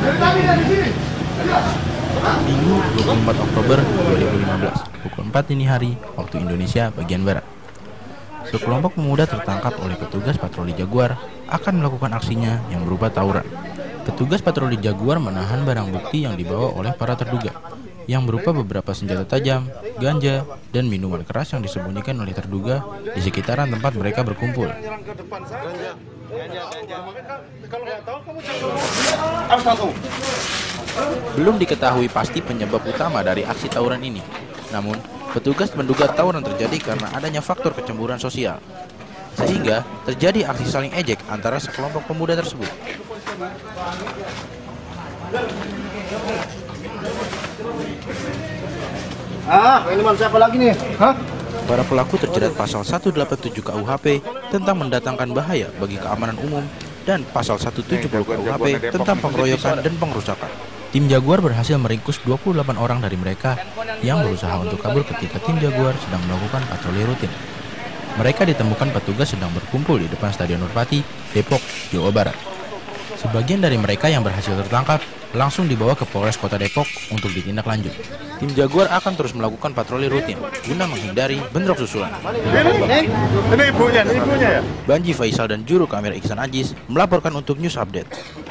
Minggu 24 Oktober 2015, pukul 4 dini hari, waktu Indonesia bagian Barat. Sekelompok pemuda tertangkap oleh petugas patroli Jaguar akan melakukan aksinya yang berupa tawuran. Petugas patroli Jaguar menahan barang bukti yang dibawa oleh para terduga, yang berupa beberapa senjata tajam, ganja, dan minuman keras yang disembunyikan oleh terduga di sekitaran tempat mereka berkumpul. Belum diketahui pasti penyebab utama dari aksi tawuran ini. Namun, petugas menduga tawuran terjadi karena adanya faktor kecemburuan sosial, sehingga terjadi aksi saling ejek antara sekelompok pemuda tersebut. Minuman siapa lagi nih? Para pelaku terjerat pasal 187 KUHP tentang mendatangkan bahaya bagi keamanan umum dan pasal 170 KUHP tentang pengeroyokan dan pengrusakan. Tim Jaguar berhasil meringkus 28 orang dari mereka yang berusaha untuk kabur ketika tim Jaguar sedang melakukan patroli rutin. Mereka ditemukan petugas sedang berkumpul di depan Stadion Nurpati, Depok, Jawa Barat. Sebagian dari mereka yang berhasil tertangkap langsung dibawa ke Polres Kota Depok untuk ditindaklanjut. Tim Jaguar akan terus melakukan patroli rutin guna menghindari bentrok susulan. Ini ibunya ya? Banji Faisal dan juru kamera Iksan Ajis melaporkan untuk News Update.